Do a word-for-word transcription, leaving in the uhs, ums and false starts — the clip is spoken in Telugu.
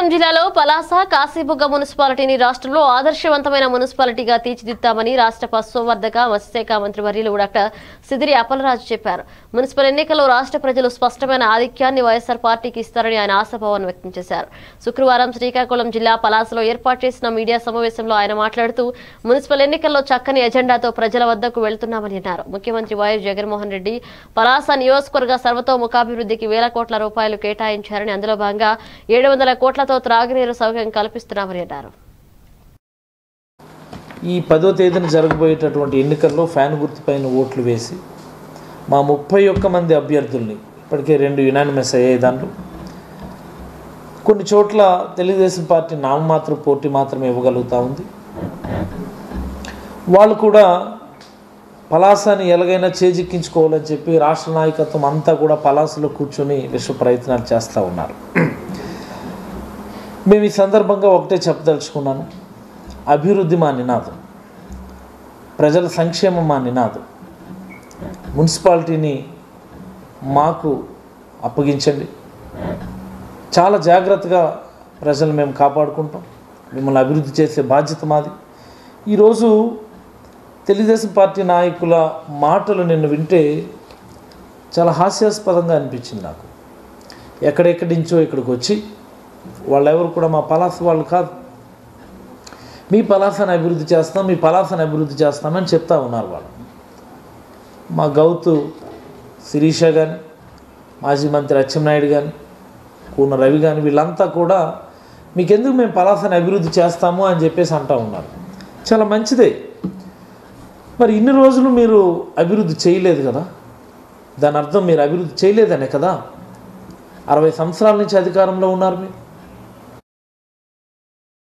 జిల్లాలో పలాస కాశీబుగ్గ మున్సిపాలిటీని రాష్ట్రంలో ఆదర్శవంతమైన మున్సిపాలిటీగా తీర్చిదిద్దామని రాష్ట్ర పశుసంవర్ధక మత్స్యశాఖ మంత్రి వర్యులు డాక్టర్ సిదిరి అప్పలరాజు చెప్పారు. మున్సిపల్ ఎన్నికల్లో రాష్ట్ర ప్రజలు స్పష్టమైన ఆధిక్యాన్ని వైఎస్ఆర్ పార్టీకి ఇస్తారని ఆయన ఆశాభావం వ్యక్తం చేశారు. శుక్రవారం శ్రీకాకుళం జిల్లా పలాసలో ఏర్పాటు చేసిన మీడియా సమావేశంలో ఆయన మాట్లాడుతూ మున్సిపల్ ఎన్నికల్లో చక్కని ఎజెండాతో ప్రజల వద్దకు వెళ్తున్నామని అన్నారు. ముఖ్యమంత్రి వైఎస్ జగన్మోహన్ రెడ్డి పలాస నియోజకవర్గ సర్వతోముఖాభివృద్ధికి వేల కోట్ల రూపాయలు కేటాయించారని, అందులో భాగంగా ఏడు వందల కోట్లతో త్రాగునీరు సౌకర్యం కల్పిస్తున్నామని అన్నారు. ఈ పదో తేదీన జరగబోయేటటువంటి ఎన్నికల్లో ఫ్యాన్ గుర్తుపైన ఓట్లు వేసి మా ముప్పై ఒక్క మంది అభ్యర్థుల్ని ఇప్పటికే రెండు యునానిమస్ అయ్యాయి. దాంట్లో కొన్ని చోట్ల తెలుగుదేశం పార్టీ నామమాత్ర పోటీ మాత్రమే ఇవ్వగలుగుతూ ఉంది. వాళ్ళు కూడా పలాసని ఎలాగైనా చేజిక్కించుకోవాలని చెప్పి రాష్ట్ర నాయకత్వం అంతా కూడా పలాసలో కూర్చొని విశ్వ ప్రయత్నాలు చేస్తూ ఉన్నారు. మేము ఈ సందర్భంగా ఒకటే చెప్పదలుచుకున్నాను, అభివృద్ధి మా నినాదం, ప్రజల సంక్షేమం మా నినాదం. మున్సిపాలిటీని మాకు అప్పగించండి, చాలా జాగ్రత్తగా ప్రజలు మేము కాపాడుకుంటాం, మిమ్మల్ని అభివృద్ధి చేసే బాధ్యత మాది. ఈరోజు తెలుగుదేశం పార్టీ నాయకుల మాటలు నిన్ను వింటే చాలా హాస్యాస్పదంగా అనిపించింది నాకు. ఎక్కడెక్కడి నుంచో ఇక్కడికి వచ్చి వాళ్ళెవరు కూడా మా పలాస వాళ్ళు కాదు, మీ పలాసని అభివృద్ధి చేస్తాం, మీ పలాసని అభివృద్ధి చేస్తామని చెప్తా ఉన్నారు వాళ్ళు. మా గౌతు శిరీష కానీ, మాజీ మంత్రి అచ్చెన్నాయుడు కానీ, కూన రవి కానీ, వీళ్ళంతా కూడా మీకెందుకు మేము పలాసని అభివృద్ధి చేస్తాము అని చెప్పేసి అంటూ ఉన్నారు. చాలా మంచిదే. మరి ఇన్ని రోజులు మీరు అభివృద్ధి చేయలేదు కదా, దాని అర్థం మీరు అభివృద్ధి చేయలేదనే కదా. అరవై సంవత్సరాల నుంచి అధికారంలో ఉన్నారు మీరు.